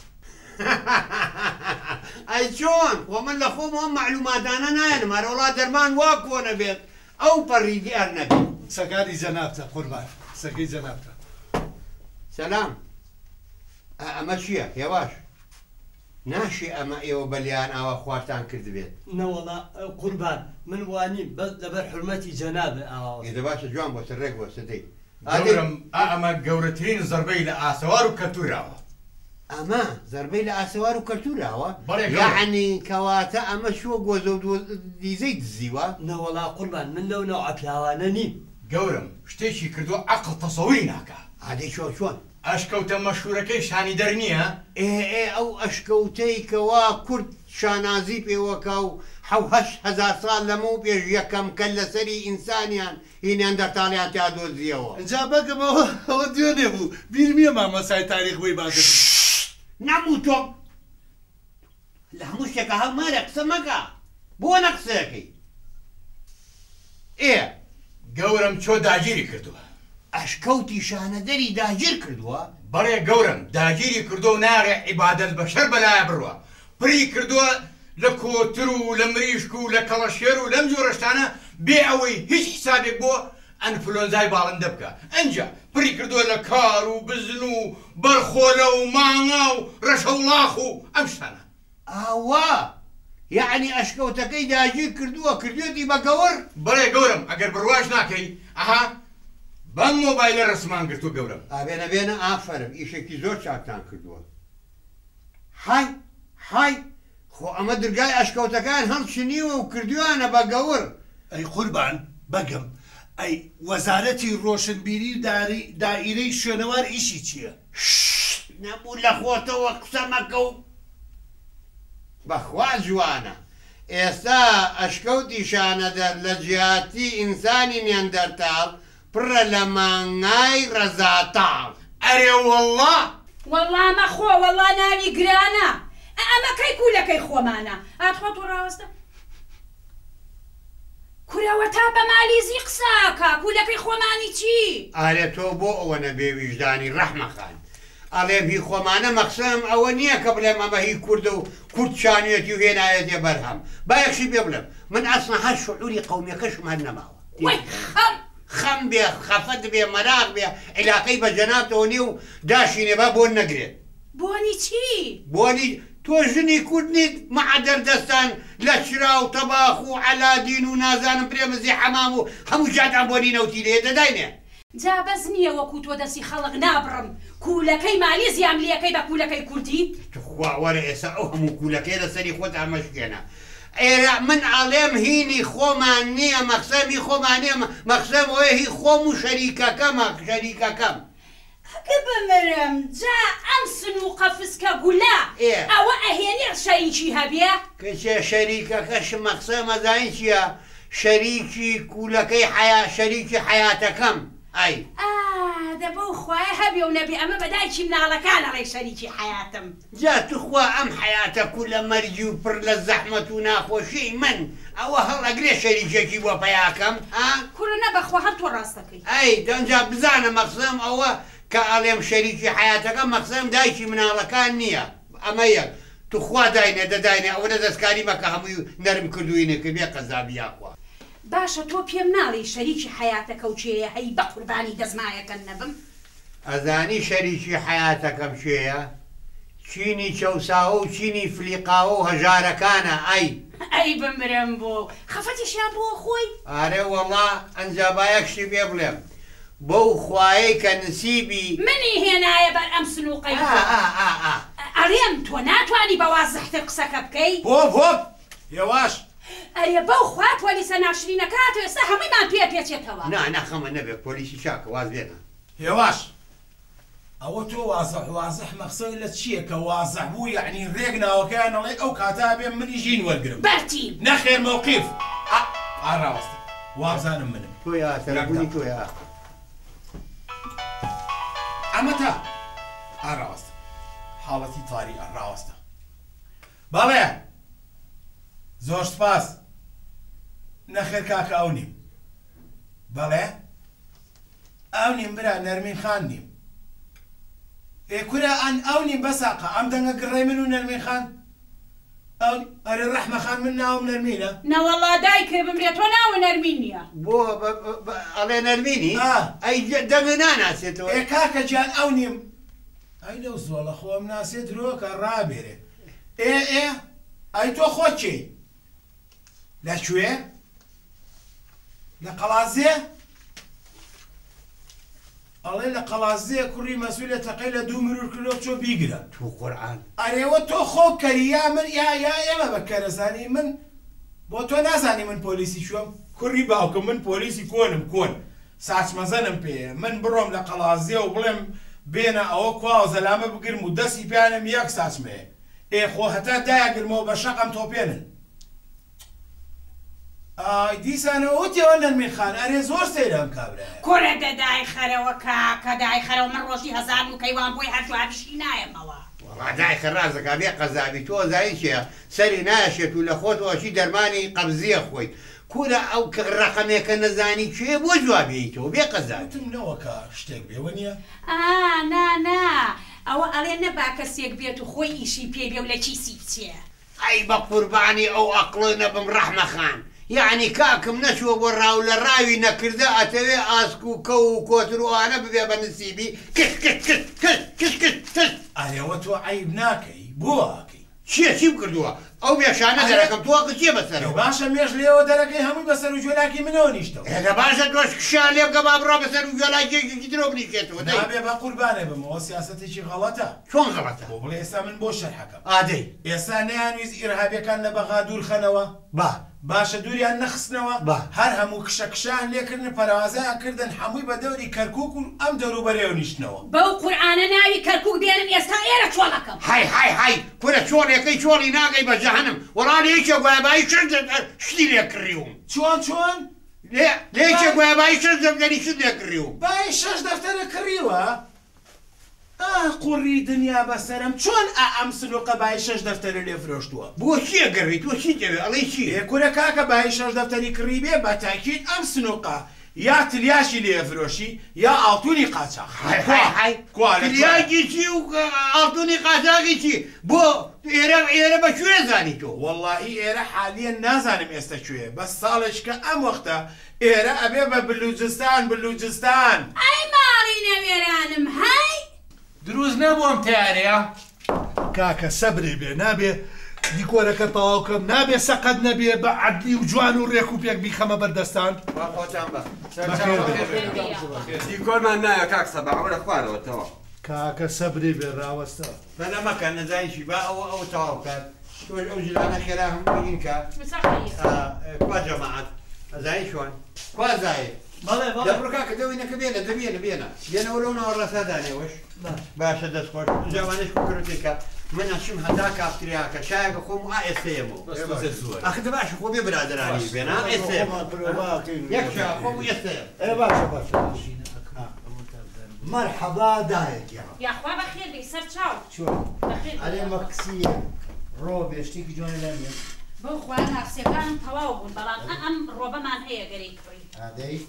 ئەی چۆن وە من لە خۆمەوە معلوماتانە نایەنم هەرەوڵا دەرمان وا کۆنە بێت ئەو پەڕی دیار نەبێت. سەکاری جەنابتە قوربان سەکەی جەنابتە. سەلام ئەمە چییە هێواش ناشی ئەمە ئێوە بەلیان ئاوا خوارتان کرد بێت. نەوەڵا قوربان من وانیم بەس لەبەر حرمەتی جەنابێ ئاوا ئێدە باشە جوان بۆ ڕێک بۆ سدەی گەورم ئەمە گەورەترین زەربەی لە ئاسەوار و کەلتوراوە. ئەمە زەربەی لە ئاسەوار و کەلتوراوە یعنی کەواتە ئەمە شووە گۆزە و دیزەی دزیوە. نەوەڵا قوربان من لەو نەوع پیاوانە نیم. گەورم شتێکی کردووە عەقڵ تەسەووری ناکە. عادەی چۆن چۆن ئەشکەوتە مەشهوورەکەی شانی دەرنیە ئێ ئێ ئەو ئەشکەوتەی کەوا کورد شانازی پێوەکە و حەوهەشت هەزار ساڵ لەمە و پێش یەکەم کەل لەسەری ئینسانیان هینیان دەرتاڵیان تا دۆزیەوە. ئەجا بەگەمەوە ئەوە دوێنێ بوو بیرمیە مامەسای تاریخ بۆی باگە نەبوو تۆ لە هەموو شتێکە هەڵمارە قسە مەکە بۆ نە قسەکەی. ئێ گەورم چۆ داگیری کردووە ئەشکەوتی شانەدەری داگیر کردووە. بەڵێ گەورم داگیری کردو و ناڕێ عیبادەت بەشەر بەلایە بڕوە پری کردووە لە کۆتر و لە مریشک و لە کەڵەشێر و لەم جۆرە شتانە بێ ئەوەی هیچ حسابێک بۆ ئەنفلۆنزای باڵندە بکە. ئەنجا پری کردووە لە کار و بزن و بەرخۆلە و ماڭا و ڕەشە و لاخ و ئەم شتانە. ئاوا یعنی ئەشکەوتەکەی داگیر کردووە کردوێتی بە گەور. بەڵێ گەورم ئەگەر بڕواش ناکەی ئەها بەم مۆبایلە ڕسمان گرتو گەورم. ئابێنە بێنە ئافەرم ئیشێکی زۆر چاکتان کردووە. های های خۆ ئەمە درگای ئەشکەوتەکان هەڵچنیوە و کردووانە بە گەور. ئەی قوربان بەگەم ئەی وەزارەتی ڕۆشنبیری دائیرەی شوێنەوار ئیشی چییە؟ نەبوو لە خۆتەوە قسە مەکە و بەخوا جوانە. ئێستا ئەشکەوتی شانەدەر لە جیاتی ئینسانی نێندەرتاڵ پڕە لە مانگای ڕەزاتاڵ. ئەرێ وەڵڵا وەڵڵا مەخۆ وەڵڵا ناوی گرانە ئەمە کەی کولەکەی خۆمانە ئاتخۆ تۆ ڕاوەستە کورەوە تا بە مالیزی قساکە کولەکەی خۆمانی چی؟ ئارێ تۆ بۆ ئەوە نەبێ ویژدانی ڕەحمەخان ئەڵێم هی خۆمانە مەقسەم ئەوە نییە کە بڵێم ئەمە هی کوردە و کورد شانوێتی و هێنایەتێ بەرهەم با یەکشی پێ بڵێم من ئەسنە هەر شعوری قەومیەکەشم هەر نەماوە. خەم خەم بێ خەفەت بێ مەراق بێ عیلاقەی بە جەنابتەوە نیە و داشینێ با بۆن نەگرێت. بۆنی چی؟ بۆنی تۆ ژنی کورد نیت مەعە دەردەستان لە چرا و تەباخ و عەلادین و نازانم پرێمەزی حەمام و هەموو جاتان بۆنی نەوتی لێ دەداینێ. جا بەس نییە وەکو تۆ دەستی خەڵق نابڕم کولەکەی مالیزیام لێەکەی بە کولەکەی کوردی؟ خوا وەرە ئێستا ئەو هەموو کولەکەی لەسەری خۆت ئامەشکێنە. ئێرە من ئاڵێم هینی خۆمان نییە مەقسەمی خۆمان نیە مەقسەم ئەوەیە هی خۆم و شەریکەکەمە شەریکەکەم. ئەگە بمرم جا ئەم سنووقە فسکە گولا ئەوە ئەهێنی شەریکی هەبێ؟ کەچێ شەریکەکەش مەقسەمە زاین چییە؟ شەریکی کولەکەی حیا شەریکی حیاتەکەم. ئای دەبە خوای هەبێ و نەبێ ئەمە بەدایکی مناڵەکانەڵێ شەریکی حیاتم جا توخوا ئەم حیاتە کو لە مەرجی و پڕ لە زەحمەت و ناخۆشی من ئەوە هەڵەگرێ شەریکێکی بۆ پەیاکەم کوڕە نەبەخوا هەر تۆ ڕاستەکەی ئەی دەنجا بزانە مەقسەم ئەوە کە ئەڵێم شەریکی حیاتەکە مەقسەم دایکی مناڵەکان نییە ئەمە یەک توخوا داینێ دەداینێ ئەوە دەستکاری مەکە هەمووی نەرم کردوینە کە بێ قەزابیاخوا باشە تۆ پێم ناڵی شەریکی حیاتەکە و چێە هەی بە قوربانی دەزمایەکەن نەبم ئەزانی شەریکی حیاتەکەم شێیە چینی چەوساوە و چینی فلیقاوە و هەژارەکانە ئەی ئەی بمرم بۆ خەفەتیشیان بۆ خۆی ئارێ وەڵا ئەنجابایەکشی پێ بڵێم بەو خوایەی کە نسیبی منی هێنایە بەر ئەم سنووقەی ئەڵێم تۆ ناتوانی بە وازەحتر قسەکە بکەی هۆپ هۆپ یێواش ئەرێ بەو خوا پۆلیسە ناشرینەکات و ئێستا هەموویمان پێ پێچێتەوە نا نەخەمە نەبێت پۆلیسی چاکە واز بێنە هێواش ئەوە تۆ وازەح وازەح مەقسەد لە چییە کە وازەح بوو یعنی ڕێک ناوەکەیان ئەڵێ ئەو کاتا بێ منی ژین وەرگرم بەرتیم نەخێر مەوقیف ئاڕاوەستە وابزانم منم تۆیا تەلەفۆنی تۆیا ئەمە تا ئاڕاوەستە حاڵەتی تاری ئاڕاوەستە بەڵێ زۆر سپاس نەخێر کاکە ئەو نیم بەڵێ ئەو نیم برا نەرمین خان نیم ئێ کورە ئەن ئەو نیم بەساقە ئەم دەنگە گڕێ من و نەرمین خان ئەرێ ڕەحمە خان من ناوم نەرمینە نەوەڵا دایکێ بمرێت تۆ ناوە نەرمین نییە بۆ ئەڵێ نەرمینی ئەی دەنگە ناناسێتەوە ئێ کاکە گیان ئەو نیم ئەی لەو زۆڵە خۆم ناسێت درۆکە ڕابێرێ ئێ ئێ ئەی تۆ خۆ چی لەکوێ لە قەڵازێ ئەڵێ لە قەڵازێ کوڕی مەسوولە تەقەی لە دوو مرور کلۆ چۆ بیگرە تو قورئان ئەرێوە تۆ خۆ کەریا من یا یا ئێمە بە کەرەزانی من بۆ تۆ نازانی من پۆلیسی شوم کوڕی باوکم من پۆلیسی کۆنم کۆن ساچمەزەنم پێ من بڕۆم لە قەڵازێ و بڵێم بێنە ئەوە کوا و زەلامە بگرم و دەستی پیانم یەک ساچمەیە ئێ خۆ هەتا دایەگرمەوە بە شەقم تۆپێنن دیسانەوە وتیەوە نەرمین خان ئەرێ زۆر سەیرام کابرایە کۆرە دەدای خەرەوە کاکە دای خەرەوە من ڕۆژی هەزار و کەیوان بۆی هەر جوابشی نایەمەوە وەڵا خەرازەکە بێ قەزابی تۆ زای چیە سەری نایەشێت و لە خۆتەوەشی دەرمانی قەبزیە خۆی کورە ئەو کە ڕەقەمێکە نەزانی کوێ بۆ جوابیتەوە بێ قەزابتم نەوەکە شتێک بێوە نییە ئا نا نا ئەوە ئەڵێ نەبا کەسێک بێت و خۆی ئیشی پێ بێ و لە چیسی بچێ ئەی بە قوربانی ئەو ئەقڵە نەبم ڕەحمە خان یعنی کاکم نەچوە بۆ ڕاو لە ڕاوی نەکردە ئەتەوێ ئاسک و کە و کۆتر وانە ببێ بە نسیبی کش کش کش کش کش کش کش ئەرێوە تۆ عیب ناکەی بۆ ئاکەی چییە چی بکردووە ئەو بێشانە دەرەکەم تۆکە چیە بەسەرەوە باشە مێش لێەوە دەرەکەی هەمووی بەسەر و جۆلاکی منەوە نیشتەوە هێدە باشە تۆش کشان لێ بکە با بڕا بەسەر و جۆلاکێکی درۆ بنیشێتەوە نابێ بە قوربانێ بمەوە سیاسەتێکی غەڵەتە چۆن غەڵەتە بۆ بڵێ ئێستا من بۆ شەرحەکەم ئادەی ئێستا نەیانویست ئیرهابیەکان لە بەغا دوور خەنەوە با باشە دووریان نەخستنەوە هەر هەموو کشەکشان لێکردن پەرەوازیان کردن هەمووی بە دەوری کەرکووک و ئەم دەوروبەرێوە نیشتنەوە بەو قورئانە ناوی کەرکووک دێنم ئێستا ئێرە چۆڵەکەم های های های کورە چۆڵێکەی چۆڵی ناگەی بە جەهەنم وەڵا لێیکێ گوایبایی شت شتی لێ کڕیوم چۆن چۆن لێیکێ گوایبایی شت دەبگەری شت لێ کڕیوم بای شەش دەفتەرە کڕیوە قوڕی دنیا بەسەرم چۆن ئەم سنووقە بای شەش دەفتەرە لێ فرۆشتووە بۆ چییە گەڕی تۆ چی دەوێت ئەڵێ چی کورە کاکە بای شەش دەفتەری کڕی بێ بە تاکید ئەم سنووقە یا تریاشی لێ فرۆشی یا ئاڵتونی قاچاق تریاکی چی و ئاڵتونی قاچاقی چی بۆ ئێرە ئێرە بە کوێ زانی تۆ وەڵڵاهی ئێرە حالیە نازانم ئێستا کوێ بەس ساڵێککە ئەم وەختە ئێرە ئەبێ بە بلوچستان بلوچستان ئەی ماڵی نەوێرانم های دروست نەبووم تیارەیە کاکە سەبرێ بێ نابێ دیکۆرەکە تەواوکەم نابێ سەقەت نەبێ بە عەدلی و جوان و ڕێک و پێک بیخەمە بەردەستان دیکۆرمان نایە کاک سەبا ئەوە لە خوارەوەتەوە کاکە سەبرێ بێ ڕاوەستە بەنەمەکە نەزانیشی با ئەوە ئەو تەواو بکات تۆش ئەو ژلانە خێرا هەموو بگین کە کوا جەماعەت ئەزایی شوان کوا زایێ دەبڕکاکە دەوینەکە بێنە دەبێنە بێنە بێنەوە لەو ناوە ڕەسادانێوەش باشە دەستخۆش جوانش بکردێکە من ئەچم هەتا کافتریاکە شایەکە خۆم ئا ئێستەیەمەوە ئەخدە باشە خۆ بێ برادرانی بێنە ئێستەیە یەک خۆم ئێستەیە باشە باشە مرحبا دایك یا یاخوا بەخێر بێ سەر چاو چۆن بەخێر ئەرێ مەکسیە ڕۆ بێشتێکی جوانە لەمیە بۆ خوایە ناقسیەکانم تەواو بوون بەڵام ئەم ڕۆبەمان هەیە گەرەی کڕی ئادەی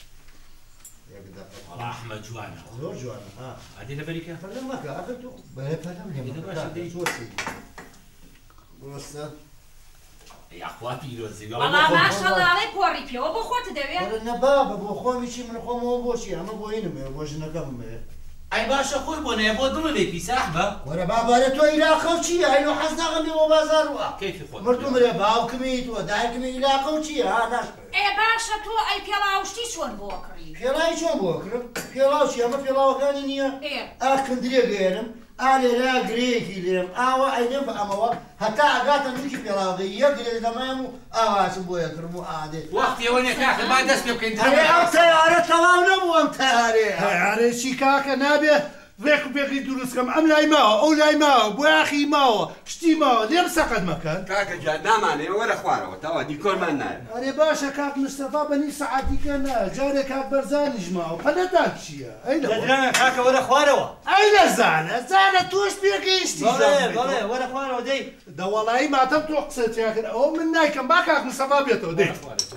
ئەحمەد جوانە زۆر جوانە ئادێ لەبەریکە فەرلەم مەکە ئەگەر تۆ بەێ فەرلەم لێ زۆر بۆستە یاخوا پیرۆزی بەڵام ماشەڵڵاڵی پۆڕی پێوە بۆ خۆت دەوێت نەبا بە بۆ خۆمیچی من خۆمەوە بۆچی ئەمە بۆ اینمێ بۆ ژنەکەمێ ئەی باشە خۆی بۆ نەیە بۆ دڵ لێ پیساح بە وەرە بابارە تۆ عیلاقە و چییە ئەینۆ حەز ناغەم بۆ بازاڕوە کەیفی خۆت مردوو مرێ باوکمی تۆ دایکمی عیلاقە و چییە ها ناشکرێ ئێ باشە تۆ ئەی پێڵاوشتی چۆن بۆ کڕی پێڵای چۆن بۆ کرد پێڵاو چی ئەمە پێڵاوەکانی نییە ئا کندرێ گێرم ئا لێرا گرەیەکی لێم ئاوە ئەیدێم بە ئەمەوە هەتا ئەگاتە نوکی پێڵاوەکەی یەک گرێ دەمام و ئاواسم بۆ یەکرم و ئادێت وەختیەوە نیە کاکە با دەست پێ بکەین ئەرێ ئەو تەیارە تەواو نەبوو ئەم تەیارەیە هەیارێکی کاکە نابێ ڕێک و پێکی دروستکەم ئەم لای ماوە ئەو لای ماوە بۆ یاخی ماوە شتی ماوە لێم سەقەت مەکەن کاکە جا نامانێ وەرە خوارەوە تاوا دیکۆرمان نایە ئەرێ باشە کاک مستەفا بەنی سەعاتیکە نا جارێ کاک بەرزانیش ماوە پەلەدان چییە ئەی دەدرەنە کاکە وەرە خوارەوە ئەی لەزانە زانە تۆش پێگەیشتی بەڵێ وەرە خوارەوە دەی دەوەڵایی ماتەم تۆ قسەتیا کرد ئەوە من نایکەم با کاک مستەفا بێتەوە دەی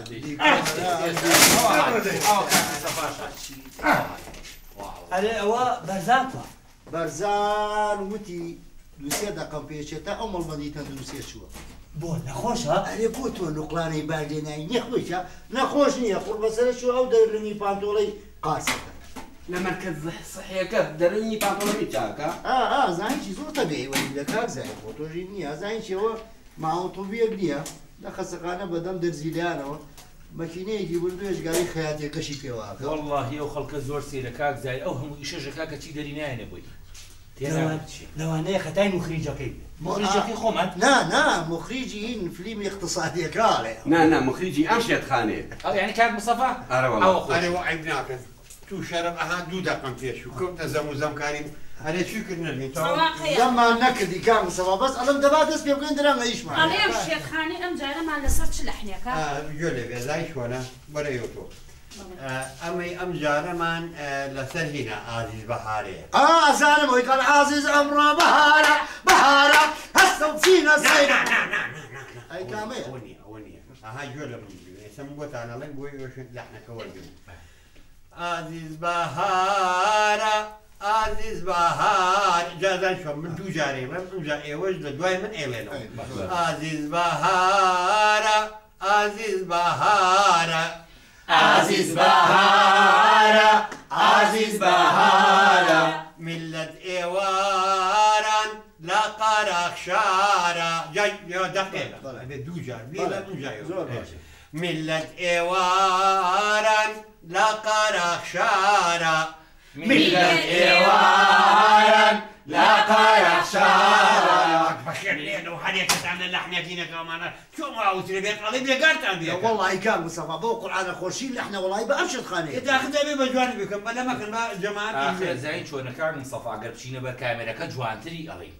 ئەرێ ئەوە بەرزانتە بەرزان وتی دووسێ دەقەم پێچێتە ئەو مەڵبەندی تەندروستیە چووە بۆ نەخۆشە ئەرێ بۆ تۆ نوقلانەی باردێ نایی نەخۆشە نەخۆش نییە خوڕ بەسەرە چوە ئەو دەرلنی پانتۆڵەی قاسەکە لە مرکز صحیەکە دەرەنی پاپۆڵی چاکە ئا زانیی زۆر تەبێ وەلی لە کاک زای بۆ تۆژی نییە زانیچەوە ماوەتۆبیەک نییە لە خەسەقانە بەدەم دەرزیلیانەوە مەکینەیەکی بردوێش گاری خەیاتێکەشی پێواکە واللهی ئەو خەڵکە زۆر سێرە کاک زای ئەو هەموو ئیشەژە کاکە چی دەری نایەنە بووی لەوانەیە خەتای مخریجەکەی مخریجەکەی خۆمان نا نا مخریجی این فیلمی اقتصادیەکاڵێ نا نا مخریجی ئەم شێتخانەیە یعنی کاک مستەفا ئەرەوە عیب ناکەن تو شەرم ئەها دوو دەقەم پێش و کەوتە زەم و زەمکاریم ئەرێ چی کردنەبێت زەممان نەکردی کاک مستەفا بەس ئەڵەم دەبا دەست پێ بکەین درەنگە ئیشمان ئەڵێم شێتخانی ئەم جارەمان لەسەر چ لەحنێکە گوێ لێ بێزای شۆنە بەرەوە تۆ ئەمەی ئەم جارەمان لەسەر هینە ئازیز بەهارەیە ئازانم ئەوی کاڵ ئازیز ئەمڕۆ بەهارە بەهارە هەستە و چینە سەیرە ئەی کامەیە ئەوە نییە ئەوە نییە ئەها گوێ لە من ئێستا من بۆتانەڵێن بۆی وێشت لەحنەکە وەرگن ئازیز بەهارە ئازیز بەهار جازان شۆ من دوو جارێ بەم ئەمجا ئێوەش لە دوای من ئێڵێنەوە ئازیز بەهارە ئازیز بەهارە ئازیز بەهارە ئازیز بەهارە ملت ئێواران لە قەرەخشارە جای دەقێڵە بێ دوو جار بێ لە دوو جای ملت ئێواران لە قەرەخشارە ملت ئێواران لە قەرەخشارە بەخێر لێنەوە هەرێکتانە لەحنێتینەکەمانە چۆن واوترێ بێت ئەڵێ بێگارتان بێ وەڵی کاک مستەفا بۆ قورئانە خۆشی لەحنە وەڵی بە ئەم شێتخانەیە داخل دەبێ بە جوانی بکەم بە لەمەکەن بە جەماعەتی زای چۆنە کاک مستەفا ئەگەر بچینە بەر کامێرەکە جوانتری ئەڵێ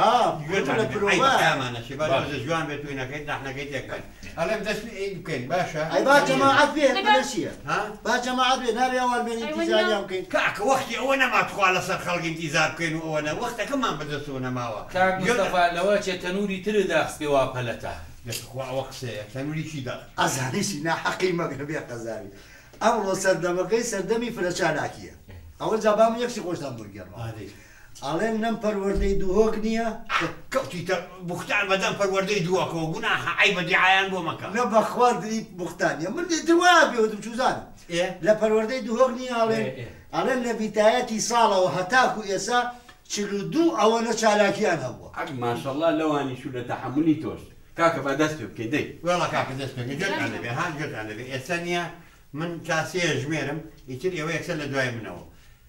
گوێتانەمانەشی بە جوان بێت توینەکەیت لەحنەکەی تێکەن ئەڵێم دەست بکەین باشە ئەی با جەماعەت بێ چییە با جەماعەت بێ نابێ ئەوان بێن ئینتیزاریان بکەین کاکە وەختی ئەوە نەماتخوا لەسەر خەڵکی ئینتیزار بکەین و ئەوە وەختەکەمان بەدەستەوە نەماوە کاک مستەفا لەوە چێ تەنوری ترە داخستێوا پەلەتە دەخوا ئەوە قسەیە تەنوریی دا ئەزانیشی ناحەقی مەگرە بێ قەزاوی ئەمڕۆ سەردەمەکەی سەردەمی فرەچالاکیە ئەوە جابام یەکشی خۆشتان بگەڕەوە ئاڵێن نەم پەروەردەی دووهۆک نییە کەوتیتە بوختان بەدەم پەروەردەی دووەکەەوە گونا عیب بە دیعایان بۆ مەکە لە بەخواردی بوختانیە من دوا بێوتم چوزانم لە پەروەردەی دووهۆک نییە ئاڵێن ئاڵێن لە بیتایەتی ساڵەوە هەتاکو ئێسا چل و دوو ئەوەنە چالاکیان هەبووە ماشەڵڵا لەوانیش و لە تەحملی تۆش کاکە بە دەست پێ بکەی دەی وێڵە کاکە دەست پێ جێتان دەبێ ها جێتان دەبێ ئێستا نییە من کاسەیە ژمێرم ئیتر ئێوە یەکسەر لە دوای منەوە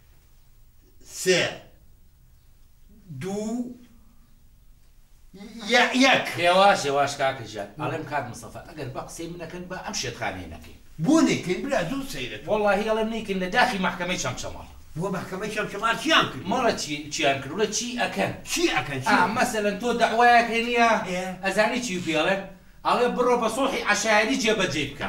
سێ دوو یەک هێواش هێواش کاکە ژیان ئەڵێم کاک مستەفا ئەگەر بە قسەی منەکەن بە ئەم شێتخانەیە نەکەین بۆ نەکەین برا زوو سەیرێت وەڵڵاهی ئەڵێم نەیکەین لە داخی مەحکەمەی چەمچەماڵ بۆ مەحکەمەی چەمچەماڵ چیان کرد مەڵە چیان کرد لە چی ئەکەن چی ئەکەن مەسەلەن تۆ دەعوایەکەی نییە ئەزانی چی پێڵێن ئەڵێ بڕۆ بە سۆڵحی عەشایری جێبەجێ بکە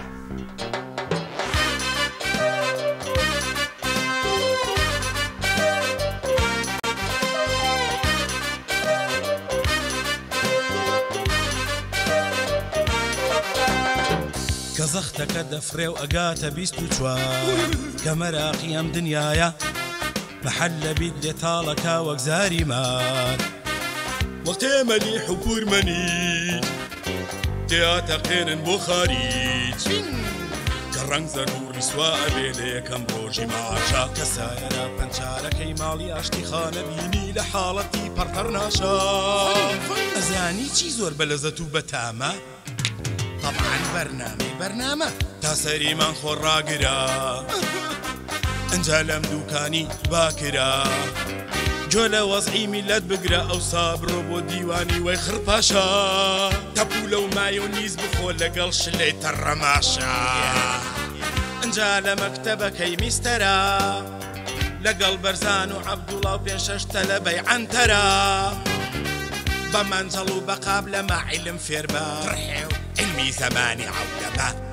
کە زەختەکە دەفرێ و ئەگاتە بیست و چوار گەمەراقی ئەم دنیاە محل لە بیت لێتاڵەکە وەک زاری مار وەختێ مەلیح و پورمەنی تێاتەقێنن بۆ خاریج کە ڕەنگ زەروری سوا ئەبێ لە یەکەم ڕۆژی ماشا کە سایرە پەنجارەکەی ماڵی ئاشتی خانە بینی لە حاڵەتی پەڕپەڕ ناشا ئەزانی چی زۆر بەلەزەت و بەتامە طبعا بەرنامەی بەرنامە تا سەریمان خۆڕاگرا ئەنجا لەم دووکانی باکرا جۆ لە وەزعی میلەت بگرە ئەو سابڕۆ بۆ دیوانی وەی خڕپاشا تەپولە و مایۆنیز بخۆ لەگەڵ شلەی تەڕەماشا ئەنجا لە مەکتەبەکەی میستەرا لەگەڵ بەرزان و عەبدوڵا و پێشەش تەلەبەی عەنتەرا بە مەنجەڵ و بەقاب لەما عیلم فێر بە ڕحێ و علمی زەمانی عەولەمە